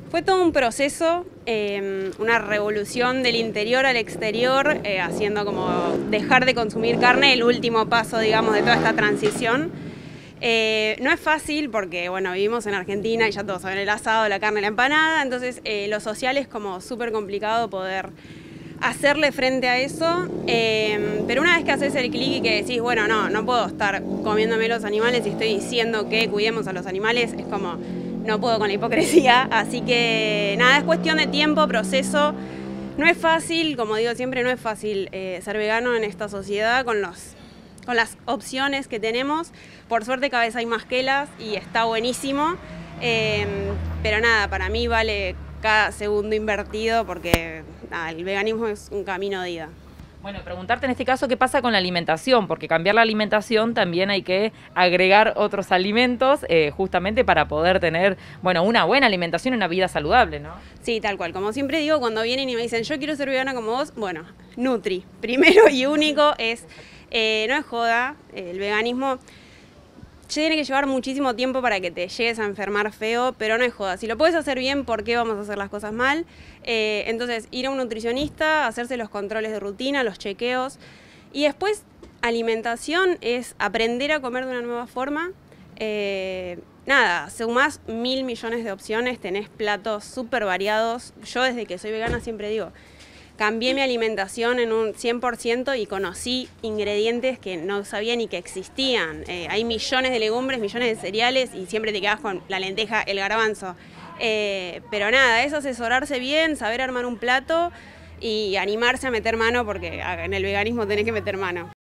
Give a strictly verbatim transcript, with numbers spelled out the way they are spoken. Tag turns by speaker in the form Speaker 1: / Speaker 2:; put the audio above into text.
Speaker 1: Fue todo un proceso, eh, una revolución del interior al exterior, eh, haciendo como dejar de consumir carne, el último paso, digamos, de toda esta transición. Eh, no es fácil porque, bueno, vivimos en Argentina y ya todos saben el asado, la carne, la empanada, entonces eh, lo social es como súper complicado poder hacerle frente a eso, eh, pero una vez que haces el clic y que decís, bueno, no, no puedo estar comiéndome los animales y estoy diciendo que cuidemos a los animales, es como, no puedo con la hipocresía, así que nada, es cuestión de tiempo, proceso. No es fácil, como digo siempre, no es fácil eh, ser vegano en esta sociedad con, los, con las opciones que tenemos. Por suerte cada vez hay más quelas y está buenísimo, eh, pero nada, para mí vale cada segundo invertido porque nada, el veganismo es un camino de ida.
Speaker 2: Bueno, preguntarte en este caso qué pasa con la alimentación, porque cambiar la alimentación también hay que agregar otros alimentos eh, justamente para poder tener, bueno, una buena alimentación y una vida saludable, ¿no?
Speaker 1: Sí, tal cual. Como siempre digo, cuando vienen y me dicen, yo quiero ser vegana como vos, bueno, Nutri. Primero y único es, eh, no es joda, el veganismo tiene que llevar muchísimo tiempo para que te llegues a enfermar feo, pero no es joda. Si lo puedes hacer bien, ¿por qué vamos a hacer las cosas mal? Eh, entonces, ir a un nutricionista, hacerse los controles de rutina, los chequeos. Y después, alimentación es aprender a comer de una nueva forma. Eh, nada, sumás mil millones de opciones, tenés platos súper variados. Yo desde que soy vegana siempre digo, cambié mi alimentación en un cien por ciento y conocí ingredientes que no sabía ni que existían. Eh, hay millones de legumbres, millones de cereales y siempre te quedas con la lenteja, el garbanzo. Eh, pero nada, es asesorarse bien, saber armar un plato y animarse a meter mano porque en el veganismo tenés que meter mano.